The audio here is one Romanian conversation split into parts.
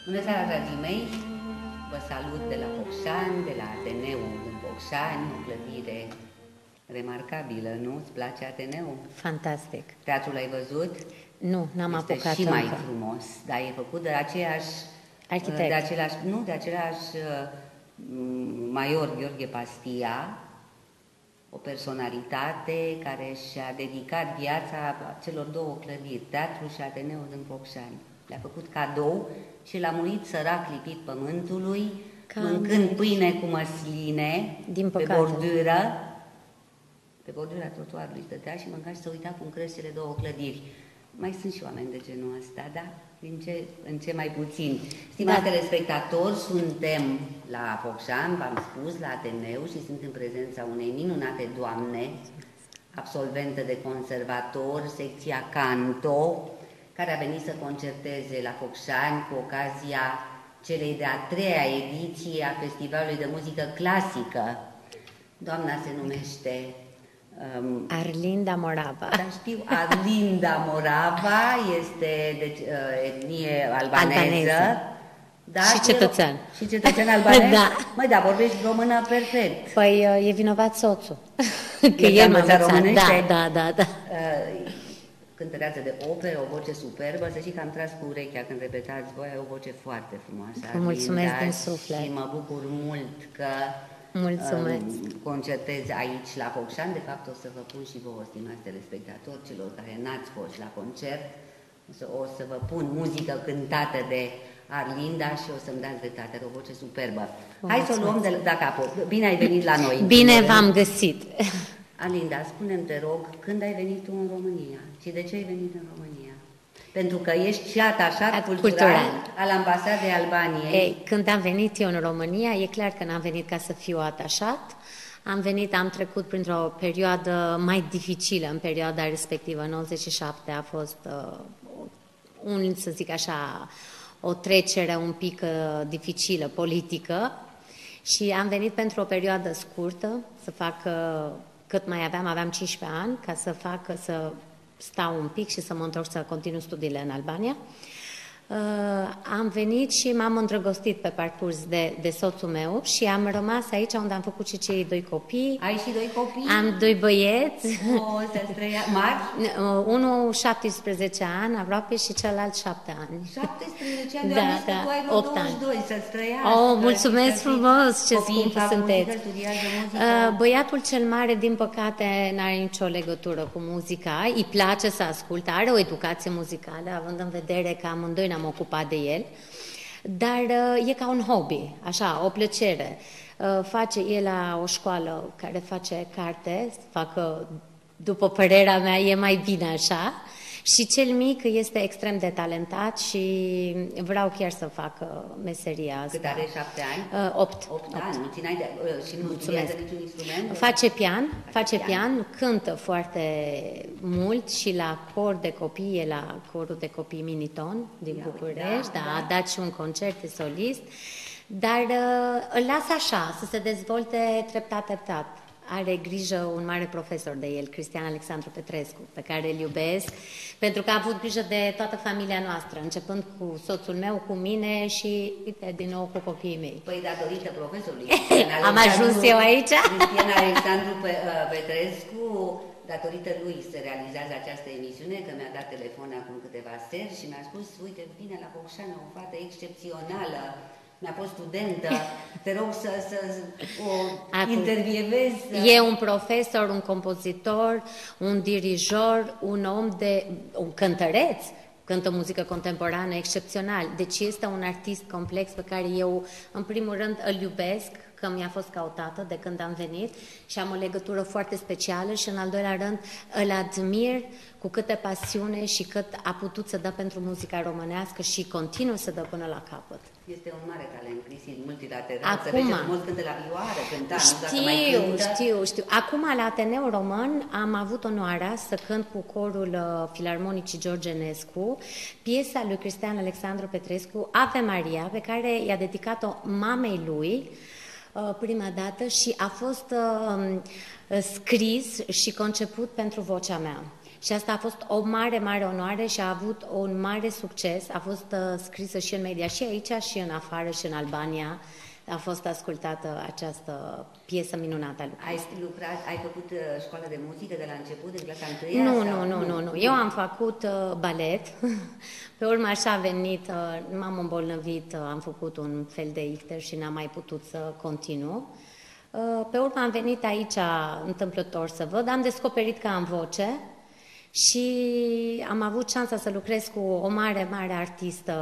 Bună seara, dragii mei! Vă salut de la Focșani, de la Ateneul din Focșani, o clădire remarcabilă, nu? Îți place Ateneul? Fantastic. Teatrul l-ai văzut? Nu, n-am apucat și mai încă. frumos, dar e făcut de aceeași... Arhitect. De același major Gheorghe Pastia, o personalitate care și-a dedicat viața celor două clădiri, Teatrul și Ateneul din Focșani. Le-a făcut cadou și l-a murit sărac lipit pământului, mâncând pâine cu măsline, Din pe păcate. pe bordura trotuarului stătea și mânca și se uita cum cresc cele două clădiri. Mai sunt și oameni de genul ăsta, da? În ce mai puțin. Stimați telespectatori, suntem la Focșani, v-am spus, la Ateneu și sunt în prezența unei minunate doamne, absolventă de conservator, secția Canto, care a venit să concerteze la Focșani cu ocazia celei de-a treia ediție a Festivalului de Muzică Clasică. Doamna se numește... Arlinda Morava. Da, știu, Arlinda Morava, este de etnie albaneză. Da, și cetățean. Și cetățean albanez? Da. Măi, da, vorbești română perfect. Păi e vinovat soțul. Că el m-a învățat. Da. Cântăreață de operă, o voce superbă, să știi că am tras cu urechea când repetați voi, ai o voce foarte frumoasă. Vă mulțumesc din suflet. Și mă bucur mult că concertez aici la Focșani. De fapt o să vă pun și vouă, stimați telespectatori, celor care n-ați fost la concert, o să vă pun muzică cântată de Arlinda și o să-mi dați dreptate, o voce superbă. Hai să o luăm de la capăt. Bine ai venit la noi. Bine v-am găsit. Arlinda, spune-mi, te rog, când ai venit tu în România și de ce ai venit în România? Pentru că ești și atașat cultural al Ambasadei Albaniei. Ei, când am venit eu în România, e clar că n-am venit ca să fiu atașat. Am trecut printr-o perioadă mai dificilă în perioada respectivă. 97 a fost să zic așa, o trecere un pic dificilă, politică, și am venit pentru o perioadă scurtă, să fac cât mai aveam 15 ani, ca să stau un pic și să mă întorc să continui studiile în Albania. Am venit și m-am îndrăgostit pe parcurs de soțul meu și am rămas aici unde am făcut și cei doi copii. Ai și doi copii? Am doi băieți. Mari? Unul 17 ani aproape și celălalt 7 ani. 17 ani? Da, tu ai 8 ani. 22, să-ți trăiască. Mulțumesc frumos, ce scumpă sunteți. Muzică. Băiatul cel mare, din păcate, n-are nicio legătură cu muzica. Îi place să asculte, are o educație muzicală, având în vedere că amândoi ne-am ocupat de el, dar e ca un hobby, așa, o plăcere. Face el la o școală care face carte, după părerea mea, e mai bine așa. Și cel mic este extrem de talentat și vreau chiar să fac meseria asta. Cât are, 7 ani? 8. 8 ani, nu țineai și nu studiază niciun instrument? Face pian, cântă foarte mult și la cor de copii, e la corul de copii Miniton din București, a dat și un concert de solist, dar îl las așa, să se dezvolte treptat. Are grijă un mare profesor de el, Cristian Alexandru Petrescu, pe care îl iubesc, pentru că a avut grijă de toată familia noastră, începând cu soțul meu, cu mine și, uite, din nou cu copiii mei. Păi, datorită profesorului am ajuns eu aici? Cristian Alexandru Petrescu, datorită lui se realizează această emisiune, că mi-a dat telefon acum câteva seri și mi-a spus, uite, vine la Focșani o fată excepțională, mi-a fost studentă, te rog să o intervievezi. E un profesor, un compozitor, un dirijor, un cântăreț, cântă muzică contemporană excepțional. Deci este un artist complex pe care eu, în primul rând, îl iubesc, că mi-a fost cautată de când am venit și am o legătură foarte specială și, în al doilea rând, îl admir cu câtă pasiune și cât a putut să dă pentru muzica românească și continuă să dă până la capăt. Este un mare talent, Cristi, multilateral. Să vezi cum cântă la vioară, cânta, Știu. Acum, la Ateneul Român, am avut onoarea să cânt cu corul Filarmonicii George Enescu piesa lui Cristian Alexandru Petrescu, Ave Maria, pe care i-a dedicat-o mamei lui prima dată și a fost scris și conceput pentru vocea mea. Și asta a fost o mare, mare onoare și a avut un mare succes. A fost scrisă și în media, și aici, și în afară, și în Albania. A fost ascultată această piesă minunată a lui Cristi. Ai făcut școală de muzică de la început, în clasa 1? Nu. Eu am făcut balet. Pe urmă așa a venit, m-am îmbolnăvit, am făcut un fel de icter și n-am mai putut să continu. Pe urmă am venit aici întâmplător să văd, am descoperit că am voce și am avut șansa să lucrez cu o mare, mare artistă,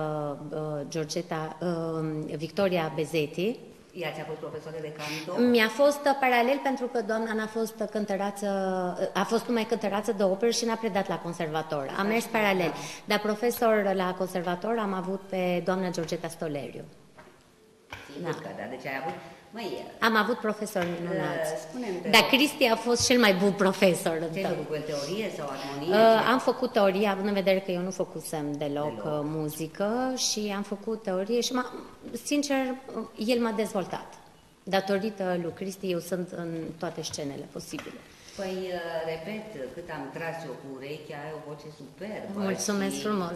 Victoria Bezetti. Ea ți-a fost profesoară de canto? Mi-a fost paralel pentru că doamna n-a fost cântărață, a fost numai cântărață de operă și n-a predat la conservator. Am mers paralel, dar profesor la conservator am avut pe doamna Georgeta Stoleriu. Da. Deci ai avut... Am avut profesori minunați. Dar Cristi a fost cel mai bun profesor. Ce-ai făcut cu teorie sau armonie? Am făcut teorie, având în vedere că eu nu făcusem deloc muzică și am făcut teorie și, sincer, el m-a dezvoltat. Datorită lui Cristi, eu sunt în toate scenele posibile. Păi, repet, cât am tras eu cu urechea, ai o voce superbă. Mulțumesc frumos!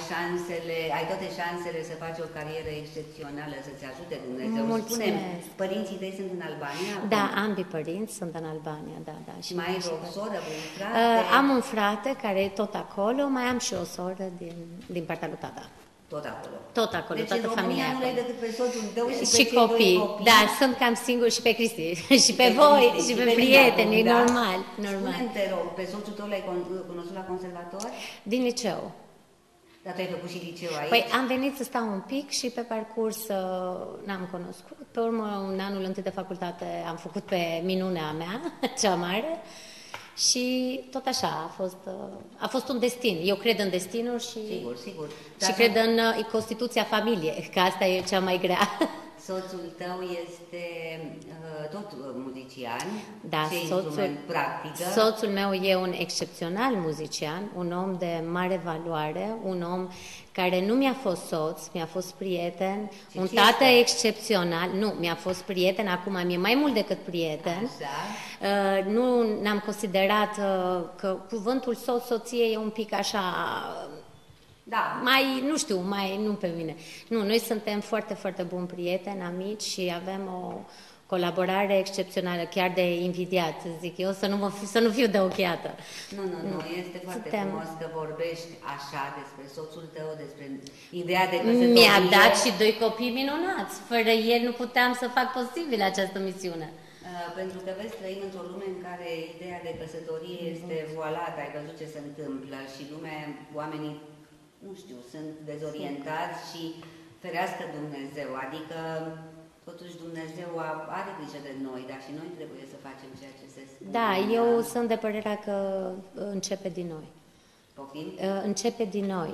Ai toate șansele să faci o carieră excepțională, să-ți ajute Dumnezeu. Mulțumesc! Spune-mi, părinții tăi sunt în Albania? Da, ambii părinți sunt în Albania, da. Și mai ai o soră, un frate? Am un frate care e tot acolo, mai am și o soră din partea lui tata. Tot acolo. Tot acolo, deci toată familia. Deci în România nu ai decât pe soțul tău și pe copii. Da, sunt cam singur și pe Cristi, și pe voi, și pe prieteni, da. normal. Spune-mi, te rog, pe soțul tău l-ai cunoscut la conservator? Din liceu. Dar tu ai făcut și liceu aici? Păi am venit să stau un pic și pe parcurs n-am cunoscut. Pe urmă, în anul întâi de facultate am făcut pe minunea mea, cea mare. Și tot așa a fost un destin. Eu cred în destinul și, sigur. Și cred în constituția familiei, că asta e cea mai grea. Soțul tău este tot muzician? Da, ce instrument practică? Soțul meu e un excepțional muzician, un om de mare valoare, un om care nu mi-a fost soț, mi-a fost prieten, un tată excepțional. Nu, mi-a fost prieten, acum mi-e mai mult decât prieten. Așa. Nu ne-am considerat că cuvântul soț-soție e un pic așa... Da. Nu pe mine. Nu, noi suntem foarte, foarte buni prieteni, amici și avem o colaborare excepțională, chiar de invidiat, zic eu, să nu fiu de ochiată. Nu, este foarte frumos că vorbești așa despre soțul tău, despre ideea de căsătorie. Mi-a dat și 2 copii minunați. Fără el nu puteam să fac posibil această misiune. Pentru că vezi, trăim într-o lume în care ideea de căsătorie este voilată, ai văzut ce se întâmplă și oamenii, nu știu, sunt dezorientați și ferească Dumnezeu, adică totuși Dumnezeu are grijă de noi, dar și noi trebuie să facem ceea ce se spune. Da, eu sunt de părerea că începe din noi. Poftim? Începe din noi.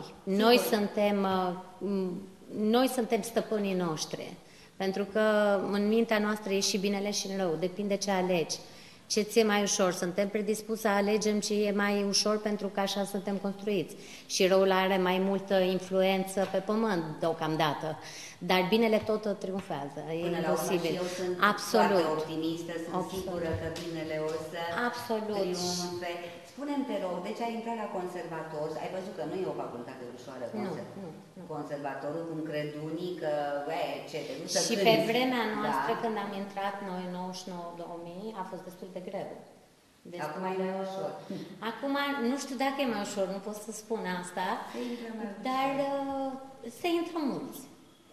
Noi suntem stăpânii noștri. Pentru că în mintea noastră e și binele și rău, depinde ce alegi. Ce ți-e mai ușor? Suntem predispuși să alegem ce e mai ușor pentru că așa suntem construiți. Și răul are mai multă influență pe pământ deocamdată. Dar binele tot triumfează, e imposibil. Eu sunt foarte optimistă, sunt sigură că binele o să triumfe. Spune-mi, te rog, deci ai intrat la conservator, ai văzut că nu e o facultate ușoară, conservatorul, cum cred unii, că și pe vremea noastră, când am intrat noi, 99-2000, a fost destul de greu. Acum e mai ușor. Acum, nu știu dacă e mai ușor, nu pot să spun asta, dar se intră mulți.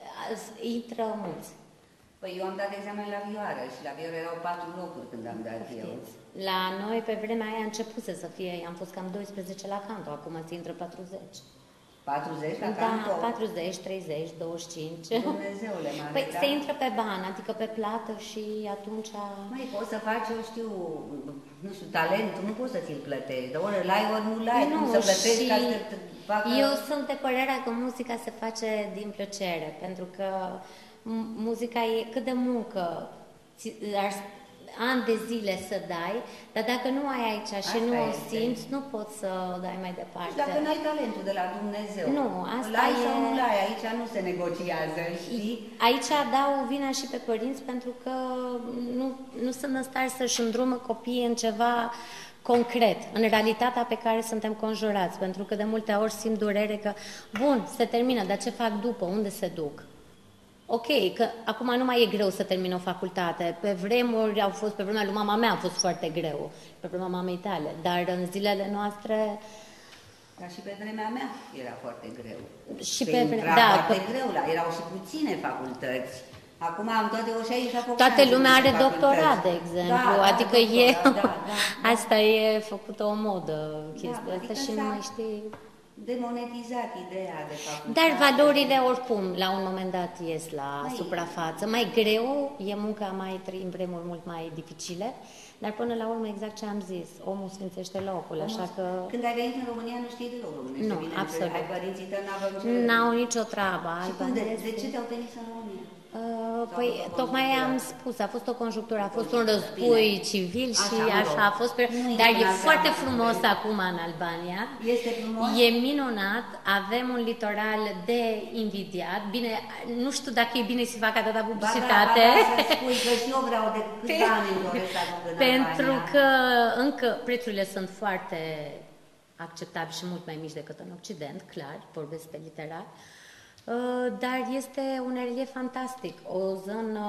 Păi eu am dat examen la vioară și la vioară erau 4 locuri când am dat eu. La noi, pe vremea aia, începuse să fie, am fost cam 12 la canto, acum se intră 40. 40 la canto? Da, 40, 30, 25. Dumnezeule mare, păi se intră pe bani, adică pe plată și atunci... poți să faci, eu știu, talentul, nu poți să ți-l plătești, dar ori l-ai, ori nu l-ai, cum să plătești ca să facă... Eu sunt de părerea că muzica se face din plăcere, pentru că muzica e cât de muncă, ani de zile să dai, dar dacă nu ai aici și nu o simți, nu poți să o dai mai departe. Și dacă nu ai talentul de la Dumnezeu, nu, asta l-ai sau nu l-ai, aici nu se negociază, știi? Aici dau vina și pe părinți pentru că nu sunt în stare să-și îndrumă copiii în ceva concret, în realitatea pe care suntem conjurați, pentru că de multe ori simt durere că, bun, se termină, dar ce fac după, unde se duc? Ok, că acum nu mai e greu să termin o facultate, pe vremuri pe vremea lui mama mea a fost foarte greu, pe vremea mamei tale, dar în zilele noastre... Dar și pe vremea mea era foarte greu. Și pe vremea, foarte greu, erau și puține facultăți. Acum am toate o 68. Toată lumea are doctorat, de exemplu, adică asta e făcută o modă, chestia asta și nu mai știi... Demonetizat ideea de facultate. Dar valorile oricum, la un moment dat, ies la suprafață. Mai greu, e munca mai în vremuri mult mai dificile, dar până la urmă, exact ce am zis, omul sfințește locul, așa că... Când ai venit în România, nu știi deloc românește. Nu, bine, absolut. Ai părinții tăi, n-au nicio treabă. De ce te-au venit în România? Păi, tocmai am spus, a fost o conjunctură, a fost un război civil și așa a fost, dar e foarte frumos acum în Albania. Este frumos? E minunat, avem un litoral de invidiat, bine, nu știu dacă e bine să fac atâta publicitate. Să spui că și eu vreau de câțiva ani în doresc să ajung în Albania. Pentru că încă prețurile sunt foarte acceptabile și mult mai mici decât în Occident, clar, vorbesc pe literal. Dar este un relief fantastic, o zonă,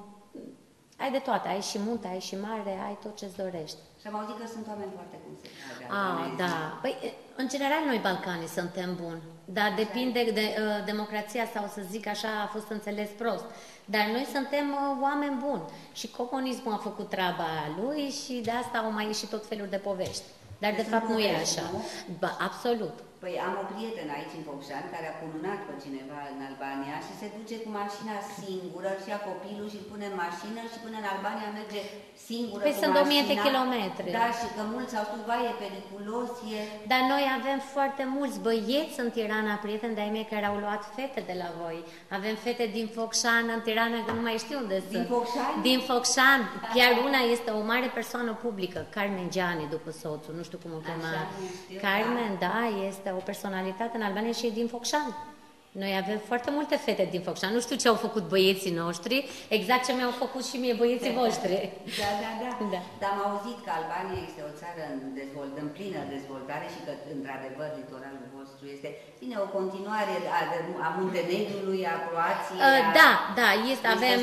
ai de toate, ai și munte, ai și mare, ai tot ce-ți dorești. Și am auzit că sunt oameni foarte consecventi. Da. Păi, în general, noi balcanii suntem buni, dar depinde de democrația sau să zic așa, a fost înțeles prost. Dar noi suntem oameni buni și comunismul a făcut treaba lui și de asta au mai ieșit tot felul de povești. Dar de fapt nu e așa. Ba, absolut. Păi am o prietenă aici în Focșani care a cununat pe cineva în Albania și se duce cu mașina singură, și ia copilul și îl pune în mașină și până în Albania merge singură păi cu sunt mașina. 1000 de kilometri. Da, și că mulți au spus, vai, e periculos, e... Dar noi avem foarte mulți băieți în Tirana, prieteni de-ai mei care au luat fete de la voi. Avem fete din Focșan în Tirana, că nu mai știu unde sunt. Din Focșani? Din Focșan. Chiar una este o mare persoană publică, Carmen Giani, după soțul, nu știu cum o chema. Carmen, da, este o personalitate în Albania și e din Focșani. Noi avem foarte multe fete din Focșani. Nu știu ce au făcut băieții noștri, exact ce mi-au făcut și mie băieții voștri. Da. Dar am auzit că Albania este o țară în plină dezvoltare și că, într-adevăr, litoralul vostru este, bine, o continuare a Muntenegrului, a Croației. Da, avem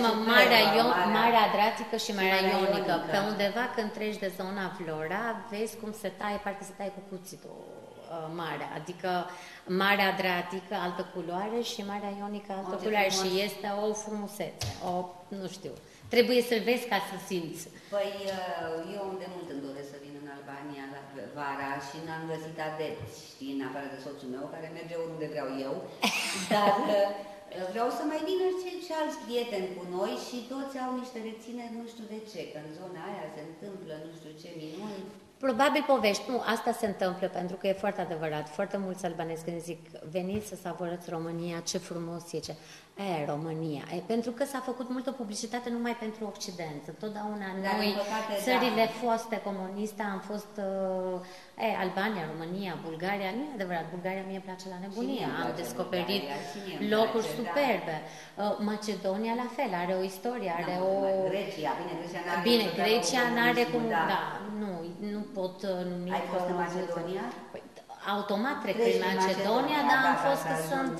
Marea Adriatică și Marea Ionică. Pe undeva, când treci de zona Vlora, vezi cum se taie, parcă se taie cu cuțitul mare, adică Marea Adriatică, altă culoare și Marea Ionică, altă culoare și este o frumusețe, nu știu, trebuie să-l vezi ca să simți. Păi eu de mult îmi doresc să vin în Albania la vara și n-am găsit adepți, știi, în afară de soțul meu, care merge oriunde vreau eu, dar vreau să mai vină și alți prieteni cu noi și toți au niște rețineri, nu știu de ce, că în zona aia se întâmplă nu știu ce minuni. Probabil povești. Nu, asta se întâmplă pentru că e foarte adevărat. Foarte mulți albanezi când zic, veniți să savurați România, ce frumos e, ce... România. Pentru că s-a făcut multă publicitate numai pentru Occident. Întotdeauna noi, țările foste comuniste, am fost Albania, România, Bulgaria. Nu e adevărat, Bulgaria mie îmi place la nebunie. Am descoperit locuri superbe. Macedonia la fel, are o istorie, are o... Bine, Grecia n-are cum... Da, nu pot numi... Ai fost în Macedonia? Automat trec prin Macedonia, dar am fost că sunt...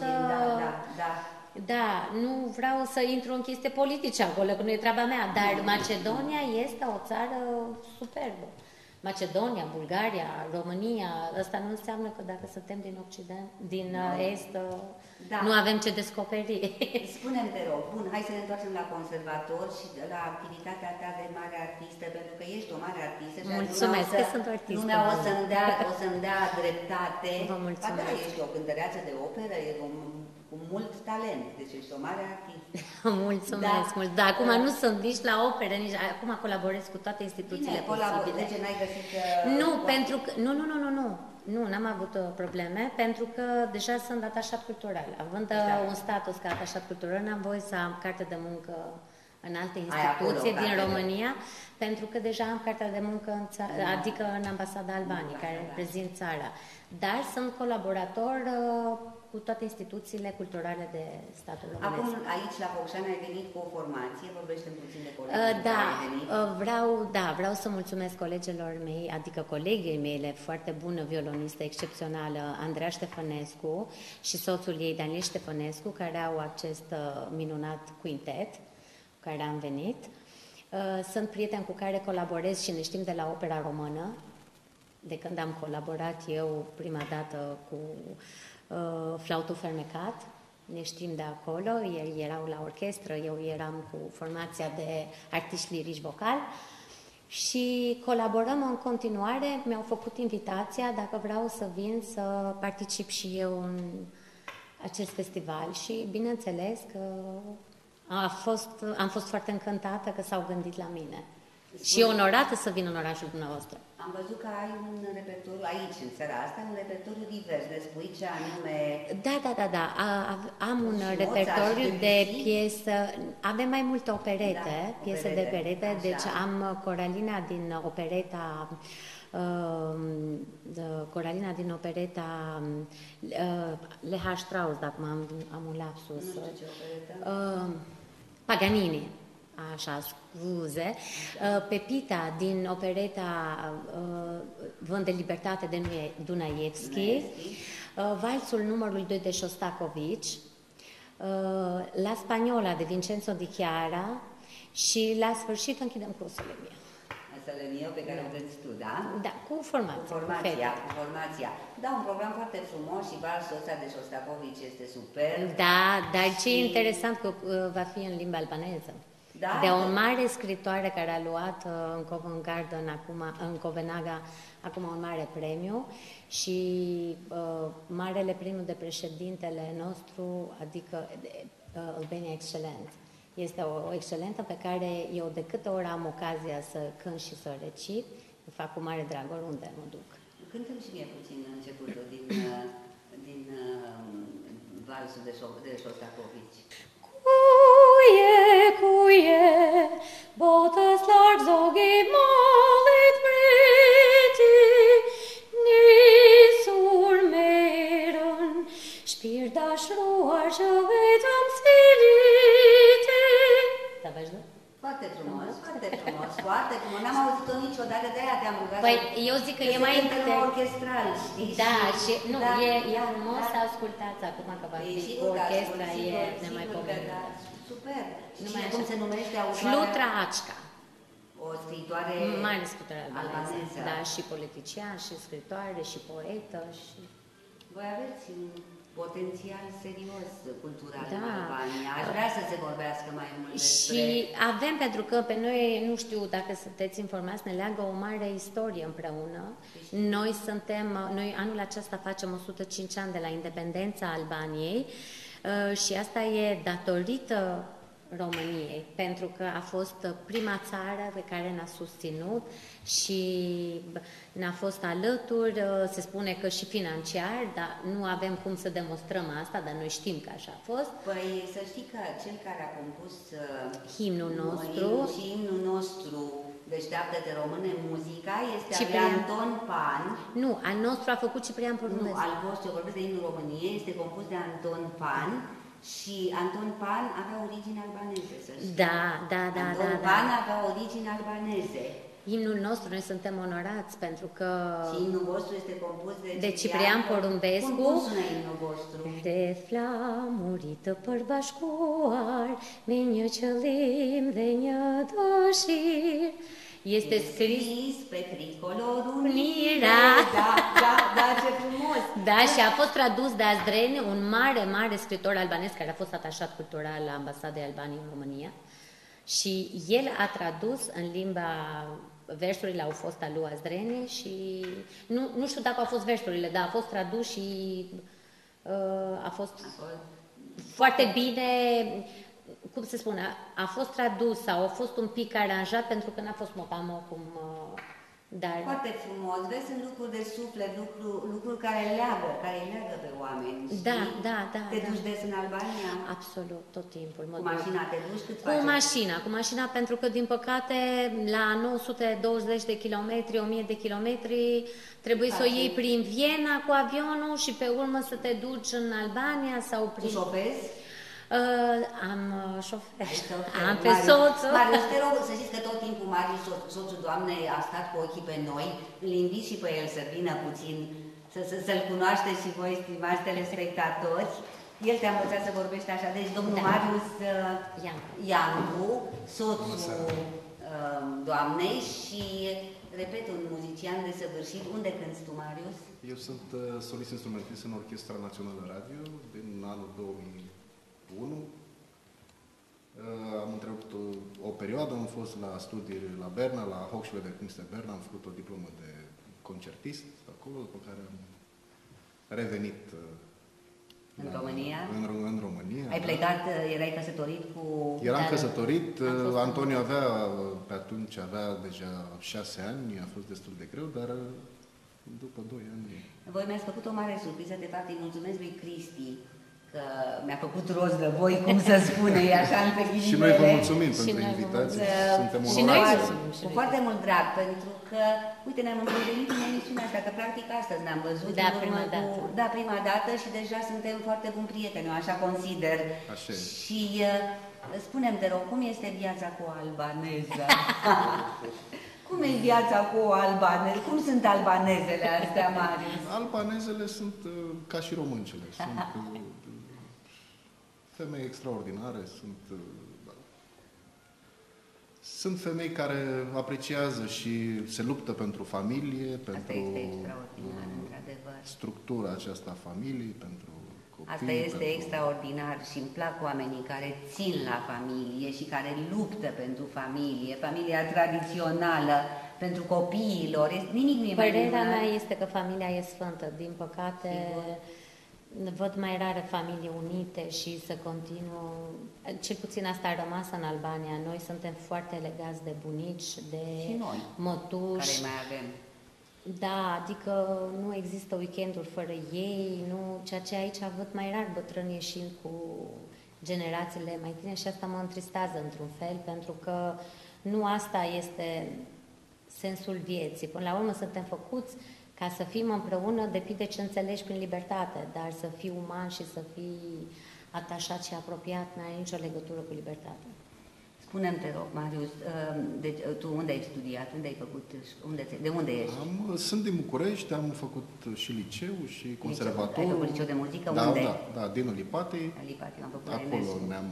Da, nu vreau să intru în chestii politice acolo, că nu e treaba mea, dar Macedonia este o țară superbă. Macedonia, Bulgaria, România, ăsta nu înseamnă că dacă suntem din Occident, din Est, nu avem ce descoperi. Spune-mi, te rog, bun, hai să ne întoarcem la conservator și la activitatea ta de mare artistă, pentru că ești o mare artistă. Mulțumesc că sunt o artistă. Lumea o să-mi dea dreptate. Vă mulțumesc. Ba da, ești o cântăreață de operă, cu mult talent, deci ești o mare artistă. Mulțumesc mult. Da, acum nu sunt nici la operă, nici acum colaborez cu toate instituțiile posibile. Deci n-ai găsit... Nu, pentru că... Nu, n-am avut probleme, pentru că deja sunt atașat cultural. Având un status ca atașat cultural, n-am voie să am carte de muncă în alte instituții din România, pentru că deja am cartea de muncă adică în Ambasada Albaniei, care reprezint țara. Dar sunt colaborator cu toate instituțiile culturale de statul românesc. Acum, aici, la Focșani, ai venit cu o formație, vorbește-mi puțin de colegii Da, care ai venit. vreau să mulțumesc colegilor mei, adică colegii mele, foarte bună violonistă, excepțională, Andreea Ștefănescu și soțul ei, Daniel Ștefănescu, care au acest minunat quintet cu care am venit. Sunt prieteni cu care colaborez și ne știm de la Opera Română, de când am colaborat eu prima dată cu Flautul Fermecat, ne știm de acolo, ei erau la orchestră, eu eram cu formația de artiști lirici vocal și colaborăm în continuare. Mi-au făcut invitația dacă vreau să vin să particip și eu în acest festival și bineînțeles că am fost foarte încântată că s-au gândit la mine. Și onorată să vin în orașul dumneavoastră. Am văzut că ai un repertoriu aici, în seara asta, un repertoriu divers. Ne spui ce anume... Da. Am un repertoriu de piesă. Avem mai multe operete, piese de perete. Așa. Deci am Coralina din opereta Leha Strauss, dacă am un lapsus. Nu știu ce operetă. Paganini. Așa, scuze. Pepita din opereta Vânt de Libertate de Dunaievski, Valsul numărul 2 de Shostakovich, La Spaniola de Vincenzo Di Chiara și la sfârșit închidem cu Solemnia. Solemnia pe care o vezi tu, da? Da, cu formația. Cu formația. Da, un program foarte frumos și valsul ăsta de Shostakovich este super. Da, dar ce e interesant că va fi în limba albaneză. Da, de o mare scritoare care a luat în Covent Garden, în Copenhaga, acum un mare premiu și marele premiu de președintele nostru, adică Albania Excellent. Este o excelentă pe care eu de câte ori am ocazia să cânt și să recit, îl fac cu mare drag oriunde mă duc. Cântăm și mie puțin începutul din valsul de Shostakovich. Kuje, botas larzogi malit breti, nisur meron, spirdash ruar që vetëm sfilite. Da, vazhdo? Foarte frumos, foarte frumos, foarte frumos. N-am auzit-o niciodată, de-aia te-am rugat. Păi, eu zic că e mai orchestral, știi? Da, și nu, e frumos să ascultați acum că va fi cu orchestra, e nemaipomenită. Super. Numai Și cum se numește autoarea? Flutra Acica. O scritoare mare scritoare albaneză. Da, și politician, și scritoare, și poetă. Și... Voi aveți un potențial serios cultural da. în Albania. Aș vrea să se vorbească mai mult despre... Și avem, pentru că pe noi, nu știu dacă sunteți informați, ne leagă o mare istorie împreună. Noi anul acesta facem 105 ani de la independența Albaniei. Și asta e datorită României, pentru că a fost prima țară pe care ne-a susținut și ne-a fost alături, se spune că și financiar, dar nu avem cum să demonstrăm asta, dar noi știm că așa a fost. Păi să știi că cel care a compus himnul nostru și imnul nostru, Deșteaptă-te române, muzica, este Ciprian. al Anton Pan. Nu, al nostru a făcut Ciprian Porumbescu. Nu, al vostru, eu vorbesc de imnul României, este compus de Anton Pan. Și Anton Pan avea origini albaneze, să știi. Da. Anton Pan avea origini albaneze. Imnul nostru, noi suntem onorați pentru că... Și imnul vostru este compus de Ciprian Porumbescu. Cum sună imnul vostru? De flamurită përbashkuar, me një qëllim dhe një dëshirë. Este scris pe tricolor unirea. Da, ce frumos! Da, și a fost tradus de Azdreni, un mare scriitor albanez care a fost atașat cultural la Ambasada Albaniei în România. Și el a tradus în limba, versurile au fost al lui Azdreni și nu știu dacă au fost versurile, dar a fost tradus și a fost foarte bine, cum se spune, a fost tradus sau a fost un pic aranjat pentru că n-a fost motamo cum Dar Foarte frumos, vezi, sunt lucruri de suflet, lucruri care îi leagă pe oameni. da, știi? da, da. Te da. duci des în Albania? Absolut, tot timpul. Mă Cu duc. mașina te duci? Cât Cu faci? cu mașina, pentru că, din păcate, la 920 de kilometri, 1000 de kilometri, trebuie să o iei prin Viena cu avionul și pe urmă să te duci în Albania sau Tu prin... șofezi? Am șofer, Ai am pe Marius, soțul. Marius, te rog să știți că tot timpul Marius, soțul doamnei, a stat cu ochii pe noi. Îl invit și pe el să vină puțin, să-l cunoașteți și voi, stimați telespectatori. El te-a învățat să vorbești așa. Deci, domnul Marius Iancu, soțul doamnei și, repet, un muzician desăvârșit. Unde cânti tu, Marius? Eu sunt solist instrumentist în Orchestra Națională Radio din anul 2001. Am întrerupt o perioadă, am fost la studii la Berna, la Hochschule der Künste Berna, am făcut o diplomă de concertist acolo, după care am revenit În România? În România. Ai plecat, erai căsătorit cu... Eram căsătorit, Antonio pe atunci avea deja 6 ani, a fost destul de greu, dar după 2 ani... Voi mi-ați făcut o mare surpriză, de fapt îi mulțumesc lui Cristi, că mi-a făcut rost de voi, cum să spune, e așa între ghilimele. Și noi vă mulțumim pentru invitație, suntem onorați. Cu foarte mult drag, pentru că, uite, ne-am întâlnit în emisiunea asta, că practic astăzi ne-am văzut. Da, prima dată. Da, prima dată și deja suntem foarte buni prieteni, eu așa consider. Așa e. Și spune-mi, te rog, cum este viața cu o albaneză? Cum e viața cu o albaneză? Cum sunt albanezele astea, Marius? Albanezele sunt ca și româncele, sunt femei extraordinare, sunt femei care apreciază și se luptă pentru familie, pentru structura aceasta a familiei, pentru copii. Asta este extraordinar și îmi plac oamenii care țin la familie și care luptă pentru familie, familia tradițională, pentru copiilor. Nimic nu e mai bun. Părerea mea este că familia e sfântă. Din păcate, văd mai rare familii unite și să continuă. Cel puțin asta a rămas în Albania. Noi suntem foarte legați de bunici, de mătuși. Care mai avem. Da, adică nu există weekenduri fără ei, nu, ceea ce aici văd mai rar bătrâni ieșind cu generațiile mai tinere și asta mă întristează într-un fel, pentru că nu asta este sensul vieții. Până la urmă suntem făcuți ca să fim împreună, depinde ce înțelegi prin libertate, dar să fii uman și să fii atașat și apropiat n-are nicio legătură cu libertatea. Spune-mi, te rog, Marius, deci, tu unde ai studiat? Unde ai făcut? De unde ești? Sunt din București, am făcut și liceu și conservator. Ai făcut liceu de muzică? Da, unde? Da, din Lipatei. Am făcut acolo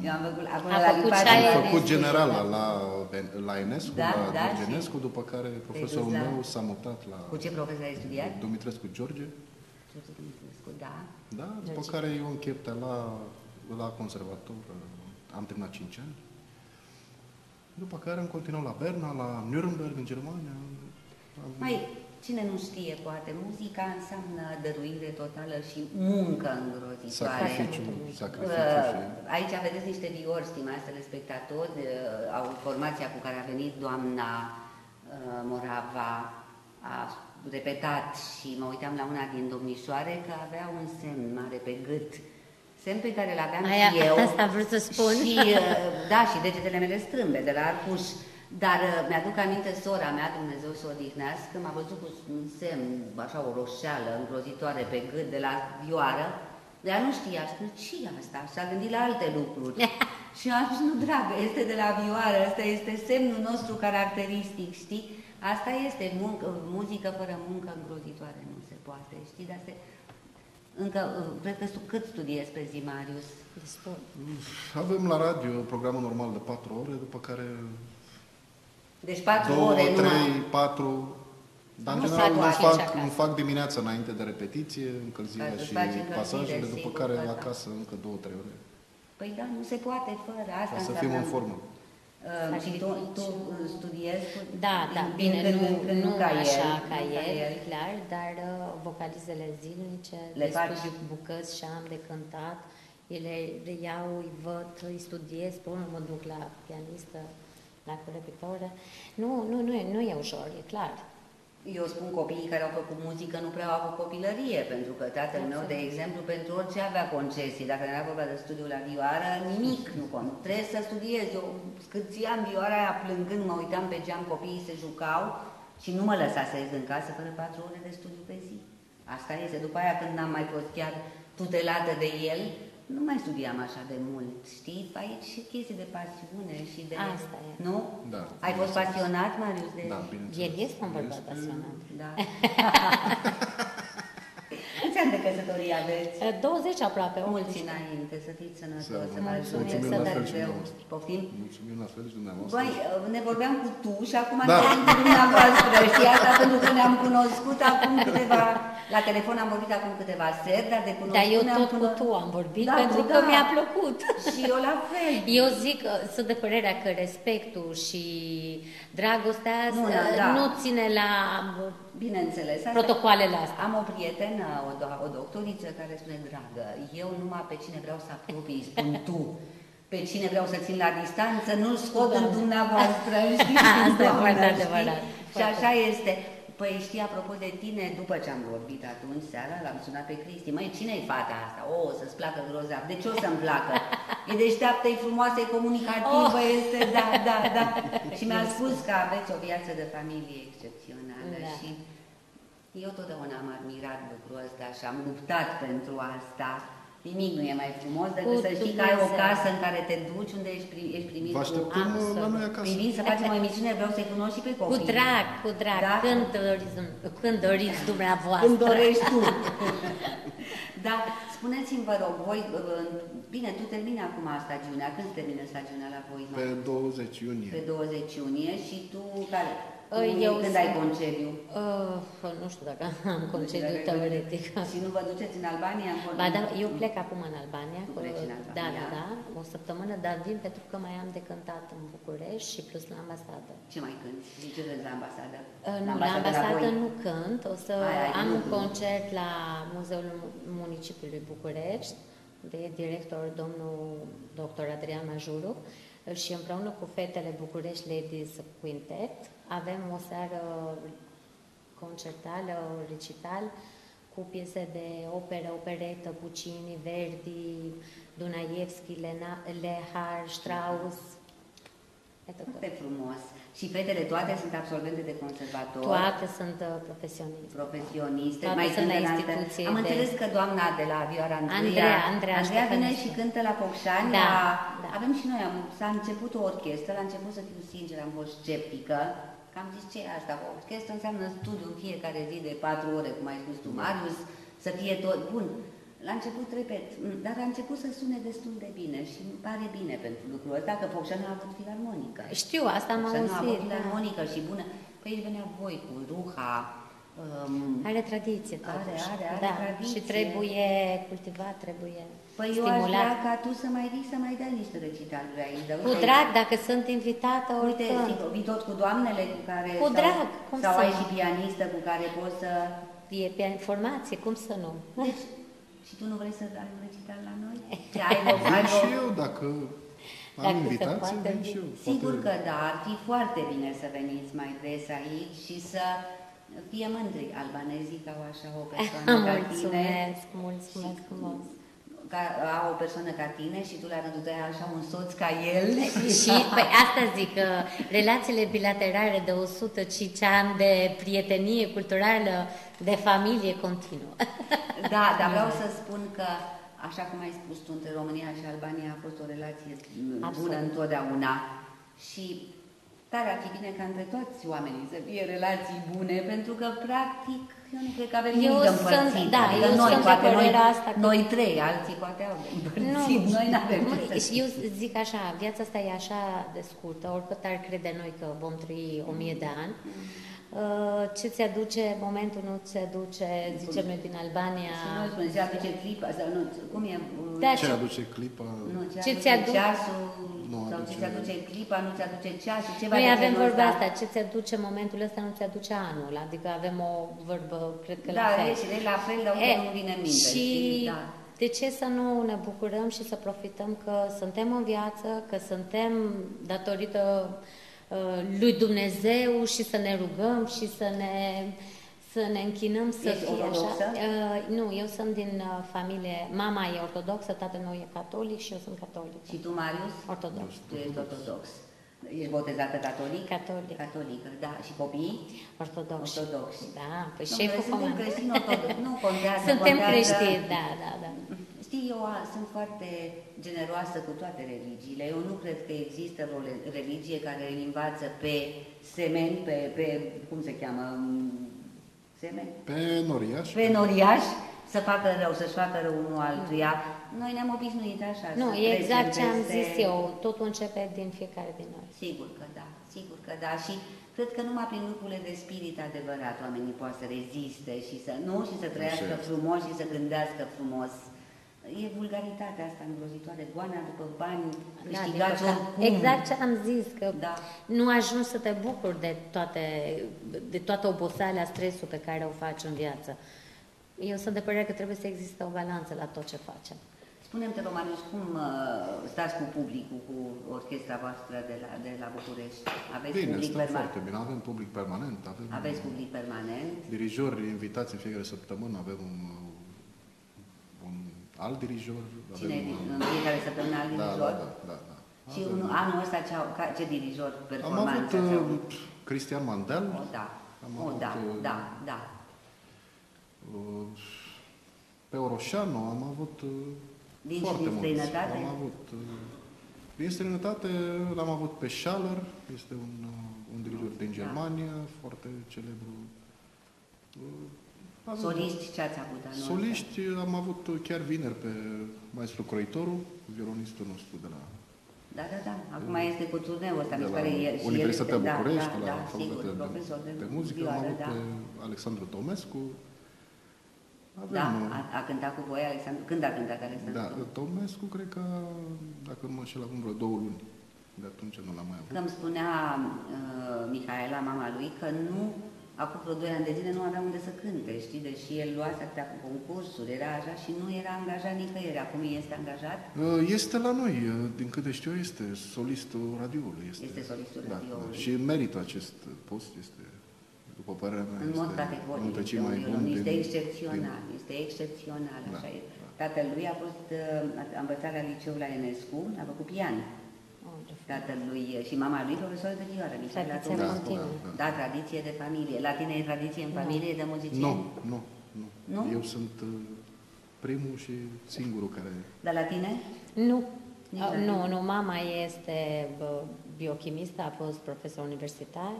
am făcut generala la Enescu, da, la Genescu, după care profesorul meu s-a mutat la... Cu ce profesor ai studiat? Dumitrescu George. Dumitrescu, da. Da, după care eu în Cheptea la conservator, am terminat 5 ani. După care am continuat la Berna, la Nuremberg, în Germania. Cine nu știe, poate, muzica înseamnă dăruire totală și muncă îngrozitoare. Sacrificiu. Aici vedeți niște viori, stimați telespectatori, au formația cu care a venit doamna Morava, a repetat și mă uitam la una din domnișoare că avea un semn mare pe gât. Semn pe care îl aveam și eu. Asta vreau să spun. Și, da, și degetele mele strâmbe de la arcuș. Dar mi-aduc aminte, sora mea, Dumnezeu să o odihnească, m-a văzut cu un semn, așa o roșeală îngrozitoare pe gât de la vioară, dar nu știa, spune, ce e asta? Și-a gândit la alte lucruri. Și am zis, nu, dragă, este de la vioară, ăsta este semnul nostru caracteristic, știi? Asta este muzică fără muncă îngrozitoare, nu se poate, știi? Dar încă, cred că cât studiezi pe zi, Marius? Avem la radio programul normal de 4 ore, după care... Deci 4 2, ore 3, numai? 4... Dar în general îmi fac dimineața înainte de repetiție, încălzirea și pasajele, după care acasă încă 2-3 ore. Păi da, nu se poate fără asta. Ca să fim în formă. Și tu studiezi? Da, bine, nu așa ca el, clar, dar vocalizele zilnice, despre bucăți și am de cântat, ele reiau, îi văd, îi studiez, pe urmă mă duc la pianistă, la corepitoră. Nu e ușor, e clar. Eu spun copiii care au făcut muzică nu prea au avut copilărie, pentru că tatăl meu, de exemplu, pentru orice avea concesii. Dacă era vorba de studiu la vioară, nimic nu cont. Trebuie să studiez. Eu scârțiam vioara aia plângând, mă uitam pe geam, copiii se jucau și nu mă lăsa să ies în casă fără 4 ore de studiu pe zi. Asta este. După aia, când n-am mai fost chiar tutelată de el, nu mai studiam așa de mult, știi? Aici și chestii de pasiune și de... Asta e. Nu? Da. Ai fost pasionat, Marius? De... Da, bineînțeles. El este un bărbat pasionat. Da. Câți ani de căsătorie aveți? 20 aproape. Mulți înainte, să fiți sănătoși, să vă Mulțumim, ajute, să să dăm dați greu. Poftim? Mulțumim la fel și dumneavoastră. Băi, ne vorbeam cu tu și acum Da. ne cu dumneavoastră, știi asta, pentru că ne-am cunoscut acum câteva, la telefon am vorbit acum câteva seri, dar de cunoscut Dar eu ne-am tot cu tu am vorbit, Da, pentru tu că da. mi-a plăcut. Și eu la fel. Eu zic, sunt de părerea că respectul și dragostea Da. nu ține la Bineînțeles. Asta- protocoalele astea. Am o prietenă, o doctoriță, care spune, dragă, eu numai pe cine vreau să apropii, spun tu. Pe cine vreau să țin la distanță, nu-l scot în dumneavoastră, știi? Asta e Doamnă, foarte știi? adevărat. Și așa este. Păi știi, apropo de tine, după ce am vorbit atunci seara, l-am sunat pe Cristi. Măi, cine-i fata asta? O, să-ți placă grozav. De ce o să-mi placă? E deșteaptă, e frumoasă, e comunicativă, este, da. Și mi-a spus că aveți o viață de familie excepțională Da. și eu totdeauna am admirat lucrul ăsta și am luptat pentru asta. Nimic nu e mai frumos decât Cu să știi că ai o Dumnezeu. casă în care te duci, unde ești primit Vă așteptăm Absolut. la noi acasă. Păi vin să facem o emisiune, vreau să-i cunosc și pe copii. Cu drag. Da? Când doriți dumneavoastră. Când dorești tu. Da, spuneți-mi, vă rog, voi, bine, tu termini acum stagiunea. Când termină stagiunea la voi? Pe 20 iunie. Pe 20 iunie și tu care? Eu Când ai concediu? Nu știu dacă am concediu teoretic. Și nu vă duceți în Albania? Ba da, eu plec acum în Albania. Tu pleci în Albania. Da, o săptămână, dar vin pentru că mai am de cântat în București și plus la ambasadă. Ce mai cânti? Ce vezi la ambasadă? Nu, la ambasadă voi? nu cânt, o să Ai am un lucru. concert la Muzeul Municipiului București, de director domnul dr. Adrian Majuru, și împreună cu fetele București Ladies Quintet avem o seară concertală, recital, cu piese de operă, operetă, Puccini, Verdi, Dunaievski, Lehar, Strauss. Foarte frumos. Și fetele toate sunt absolvente de conservator. Toate sunt profesioniste. Profesioniste. Toate Mai sunt la cântă în instituție Am de- înțeles că doamna de la Vioara Andreea Andreea vine Ștefănescu. și cântă la Focșani. Da, la... da. Avem și noi, s-a început o orchestră, la început, să fiu sincer, am fost sceptică. Că am zis, ce e asta? O orchestră înseamnă studiu în fiecare zi de 4 ore, cum ai spus tu, Marius, să fie tot bun. La început, repet, dar a început să sune destul de bine și îmi pare bine pentru lucrul ăsta, că Focșani a avut filarmonică. Știu, asta am Focșani a avut auzit. Da. filarmonică și bună. Păi aici venea voi cu Ruha. Are tradiție totuși. Are Da, tradiție. și trebuie cultivat, trebuie Păi eu aș stimulat. vrea ca tu să mai vii, să mai dai niște recitaluri aici. Dar Cu uite, drag, dacă sunt invitată, Uite, oricând. vii tot cu doamnele cu care... Cu sau- drag, cum Sau să ai nu? și pianistă cu care poți să... E pe informație, cum să nu? Deci, și tu nu vrei să dai un recital la noi? Ce ai Vin și eu, dacă am Dacă se invitație, poate, vin și eu. Sigur Poate- că da, ar fi foarte bine să veniți mai des aici și să fie mândri albanezii că au așa o persoană ca tine. Mulțumesc frumos. Ca, au o persoană ca tine și tu la rândul tău ai așa un soț ca el. Și păi, asta zic, că relațiile bilaterale de 105 ani de prietenie culturală, de familie continuă. Da, dar vreau să spun că, așa cum ai spus tu, între România și Albania a fost o relație bună Absolut. întotdeauna. Și tare ar fi bine ca între toți oamenii să fie relații bune, pentru că, practic, eu nu cred că avem Eu nimic de sunt- împărțit. da, Adică eu noi, sunt de poate părerea asta că- noi trei, alții poate au de împărțit, noi nu avem ce să Eu zic așa, viața asta e așa de scurtă, oricât ar crede noi că vom trăi 1000 de ani. Ce ți aduce momentul, nu ți aduce, zicem noi din Albania. Și noi spunem, se aduce clipa, sau nu, cum e? Da, Ce aduce clipa? Nu, Ce ce ți aduce aduce- ceasul, Nu sau ce aduce- ți aduce clipa, nu ți aduce ceasul, ceva Noi de avem genul vorba ăsta. asta, ce ți aduce momentul ăsta, nu ți aduce anul, adică avem o vorbă, cred că Da, la fel. e și de la fel, dar uite, nu vine în minte. Și știi? Da. de ce să nu ne bucurăm și să profităm că suntem în viață, că suntem datorită lui Dumnezeu și să ne rugăm și să ne închinăm să Ești fie ortodoxă? așa. Nu, eu sunt din familie, mama e ortodoxă, tatăl meu e catolic și eu sunt catolic. Și tu, Marius? Ortodox. Tu ești ortodox. Ești botezată catolic? Catolic. Catolică, da. Și copiii? Ortodox. Ortodox. Da, păi Nu, șeful noi suntem comandă. creștini ortodox. Nu contează. Suntem contează... creștini, da. Știi, eu sunt foarte generoasă cu toate religiile. Eu nu cred că există o religie care îl învață pe semeni, pe cum se cheamă? Semeni? Pe noriaș. Pe noriaș, să facă rău, să-și facă rău unul altuia. Noi ne-am obișnuit așa. Nu, să e exact ce am peste... zis eu. Totul începe din fiecare din noi. Sigur că da, sigur că da. Și cred că numai prin lucrurile de spirit adevărat oamenii poate să reziste și să nu și să trăiască frumos și să gândească frumos. E vulgaritatea asta îngrozitoare, goana după bani câștigați oricum. Exact ce am zis, că Da. nu ajungi să te bucuri de toată oboseala, stresul pe care o faci în viață. Eu sunt de părere că trebuie să existe o balanță la tot ce facem. Spune-mi, Romanius, cum stați cu publicul, cu orchestra voastră de la București? Aveți Bine, public stăm permanent? foarte bine. Avem public permanent, Aveți public permanent? dirijori invitați în fiecare săptămână, avem un alt dirijor. Cine avem în fiecare săptămână alt dirijor? Da. Și anul ăsta ce dirijor Am performanță? avut Cristian Mandel. Da. Pe Oroșanu am avut Din foarte mulți. străinătate? Am avut din străinătate l-am avut pe Schaller, este un dirijor din Germania, foarte celebru. Soliști ce ați avut anul ăsta? Soliști am avut chiar vineri pe maestru Croitoru, violonistul nostru de la Da. Acum este cu turneul ăsta, mi se de pare. la Universitatea București, da, la sigur, facultatea profesor de muzică, am vioară, avut da. pe Alexandru Tomescu. Da, a cântat cu voi Alexandru. Când a cântat Alexandru? Da, Tomescu, cred că, dacă nu mă înșel, acum vreo 2 luni. De atunci nu l-am mai avut. Că îmi spunea Mihaela, mama lui, că nu, acum vreo 2 ani de zile nu avea unde să cânte, știi? Deși el luase atâtea concursuri, era așa și nu era angajat nicăieri. Acum este angajat? Este la noi, din câte știu, este solistul radioului. Este solistul da, radioului. Și merită acest post, este, după părerea mea, În mod este categoric, unul dintre este cei un mai buni violonist din- excepțional, este excepțional, Da, așa e. da. Tatălui a fost învățat la liceu la Enescu, a făcut pian. Tatălui și mama lui profesor de vioară, Mihaela Tradiția Tomescu. continuă. Da, tradiție de familie. La tine e tradiție în familie de muzicieni? Nu. Nu? Eu sunt primul și singurul care... Dar la tine? Nu. Nici la tine? Nu, mama este biochimistă, a fost profesor universitar,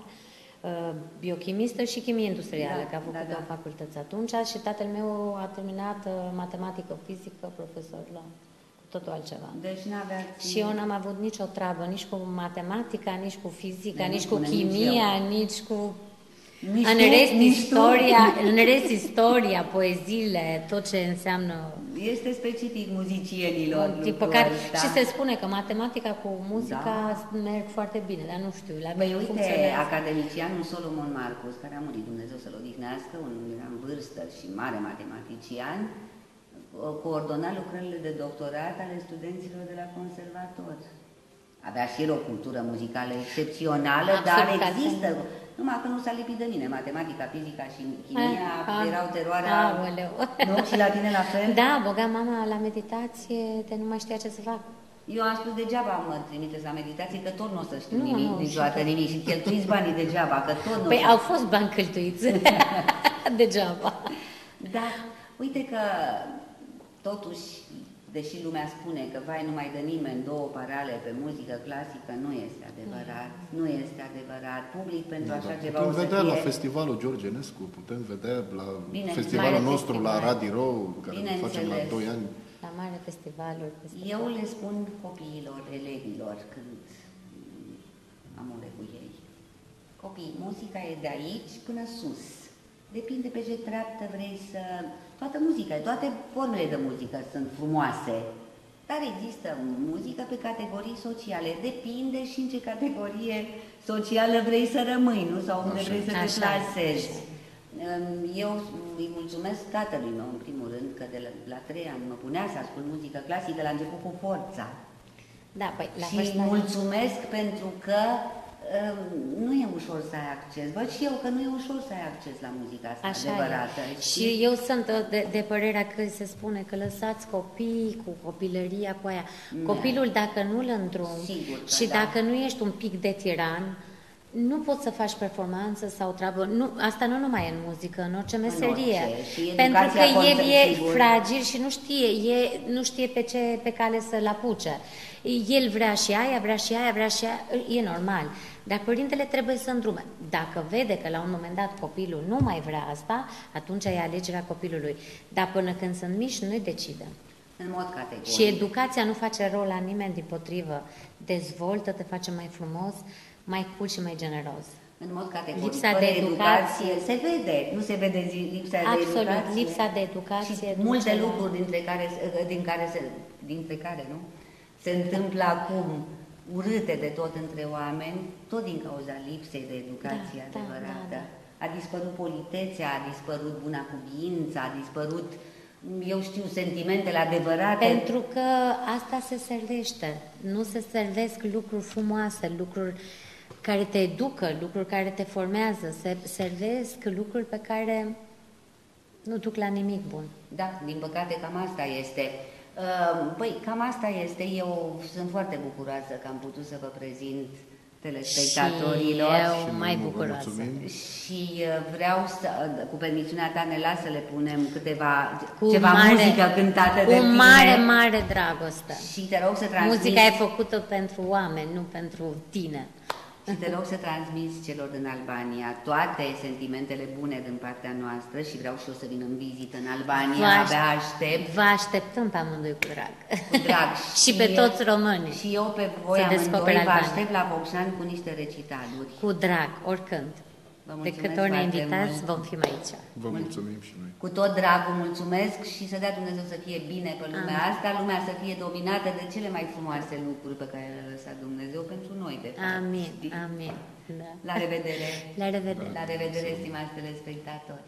biochimistă și chimie industrială, Da, că a făcut da. două facultăți atunci și tatăl meu a terminat matematică, fizică, profesor la totul altceva. Deci n-aveați... Și eu n-am avut nicio treabă, nici cu matematica, nici cu fizica, Nu nici cu spune nici chimia, eu. nici cu... Nici în tu, rest, nici tu. în rest, istoria, poeziile, tot ce înseamnă... Este specific muzicienilor Din lucrul păcate, ăsta. și se spune că matematica cu muzica Da. merg foarte bine, dar nu știu, la Păi mine uite, funcționează. academicianul Solomon Marcus, care a murit, Dumnezeu să-l odihnească, un era în vârstă și mare matematician, coordona lucrările de doctorat ale studenților de la conservator. Avea și el o cultură muzicală excepțională, Absolut, dar ca există. să- Numai că nu s-a lipit de mine. Matematica, fizica și chimia erau teroarea... Aoleu. Nu? Și la tine la fel? Da, băga mama la meditație, de nu mai știa ce să fac. Eu am spus degeaba mă trimiteți la meditație, că tot nu o să știu Nu, nimic, nu, niciodată și tot. nimic. Și cheltuiți banii degeaba, că tot nu o Păi să au fost bani cheltuiți. Degeaba. Da, uite că totuși, deși lumea spune că vai nu mai dă nimeni două parale pe muzică clasică, nu este adevărat, nu este adevărat. Public pentru așa ceva o Putem să vedea fie... la festivalul George Enescu, putem vedea la Bine, festivalul mare nostru, la festival. Radiro, care îl facem la Bineînțeles. 2 ani. La mare festivaluri. Eu le spun copiilor, elevilor, când am ore cu ei. Copii, muzica e de aici până sus. Depinde pe ce treaptă vrei să... Toată muzica, toate formele de muzică sunt frumoase. Dar există muzică pe categorii sociale. Depinde și în ce categorie socială vrei să rămâi, nu? Sau unde Așa. vrei să te Așa. plasezi. Eu îi mulțumesc tatălui meu, în primul rând, că de la 3 ani mă punea să ascult muzică clasică, la început cu forța. Da, păi la Și vârsta... mulțumesc pentru că nu e ușor să ai acces. Văd și eu că nu e ușor să ai acces la muzica asta Așa adevărată. e. Și eu sunt de părerea că se spune că lăsați copii cu copilăria, cu aia. Copilul, dacă nu-l îndrumi și da. dacă nu ești un pic de tiran, nu poți să faci performanță sau treabă. Nu, asta nu numai în muzică, în orice meserie. Pentru că el e fragil și nu știe pe cale să-l apuce. El vrea și aia, vrea și aia, vrea și aia, e normal. Dar părintele trebuie să îndrume. Dacă vede că la un moment dat copilul nu mai vrea asta, atunci e alegerea copilului. Dar până când sunt mici, noi decidem. În mod categoric. Și educația nu face rău la nimeni, dimpotrivă. Dezvoltă, te face mai frumos, mai cool și mai generos. În mod categoric. Lipsa de educație se vede, nu se vede lipsa de educație. Absolut, lipsa de educație. Și multe lucruri dintre care nu se întâmplă acum urâte de tot între oameni, tot din cauza lipsei de educație adevărată. A dispărut politețea, a dispărut buna cuvință, a dispărut, eu știu, sentimentele adevărate. Pentru că asta se servește. Nu se servesc lucruri frumoase, lucruri care te educă, lucruri care te formează. Se servesc lucruri pe care nu duc la nimic bun. Da, din păcate cam asta este. Păi, cam asta este. Eu sunt foarte bucuroasă că am putut să vă prezint telespectatorilor. Și eu mai bucuroasă. Și vreau să, cu permisiunea ta, ne las să le punem ceva muzică cântată de tine. Cu mare, mare dragoste. Și te rog să transmiți... Muzica e făcută pentru oameni, nu pentru tine. Și te rog să transmiți celor din Albania toate sentimentele bune din partea noastră și vreau și eu să vin în vizită în Albania, abia aștept. Vă așteptăm pe amândoi cu drag. Cu drag. Și pe toți românii. Și eu pe voi amândoi vă aștept la Focșani cu niște recitaluri. Cu drag, oricând. De câte ori ne invitați, vom fi aici. Vă mulțumim și noi. Cu tot dragul mulțumesc și să dea Dumnezeu să fie bine pe lumea asta, lumea să fie dominată de cele mai frumoase lucruri pe care le-a lăsat Dumnezeu pentru noi, de fapt. Amin, amin. Da. La revedere! La revedere! La revedere, stimați telespectatori!